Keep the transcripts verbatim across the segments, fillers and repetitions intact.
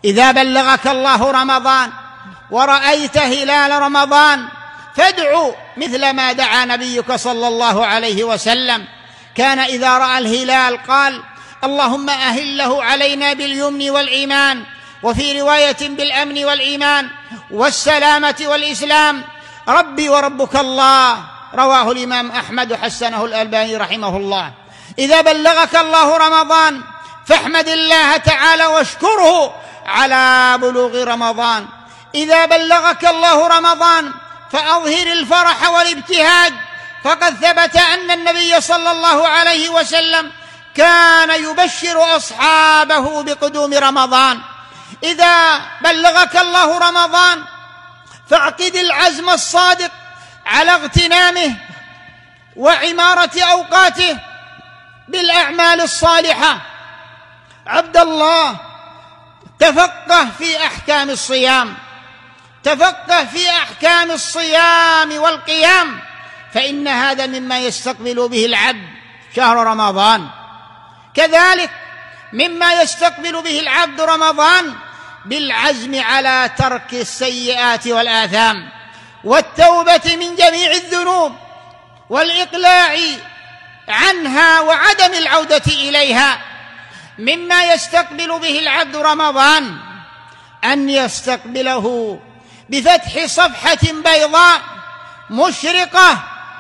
إذا بلغك الله رمضان ورأيت هلال رمضان فادعوا مثل ما دعا نبيك صلى الله عليه وسلم. كان إذا رأى الهلال قال: اللهم أهله علينا باليمن والإيمان، وفي رواية بالأمن والإيمان والسلامة والإسلام، ربي وربك الله. رواه الإمام أحمد وحسنه الألباني رحمه الله. إذا بلغك الله رمضان فاحمد الله تعالى واشكره على بلوغ رمضان. إذا بلغك الله رمضان فأظهر الفرح والابتهاج، فقد ثبت أن النبي صلى الله عليه وسلم كان يبشر أصحابه بقدوم رمضان. إذا بلغك الله رمضان فاعقد العزم الصادق على اغتنامه وعمارة أوقاته بالأعمال الصالحة. عبد الله، تفقه في أحكام الصيام، تفقه في أحكام الصيام والقيام، فإن هذا مما يستقبل به العبد شهر رمضان. كذلك مما يستقبل به العبد رمضان بالعزم على ترك السيئات والآثام والتوبة من جميع الذنوب والإقلاع عنها وعدم العودة إليها. مما يستقبل به العبد رمضان أن يستقبله بفتح صفحة بيضاء مشرقة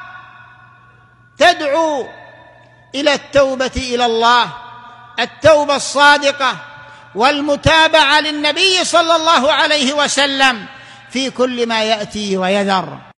تدعو إلى التوبة إلى الله، التوبة الصادقة والمتابعة للنبي صلى الله عليه وسلم في كل ما يأتي ويذر.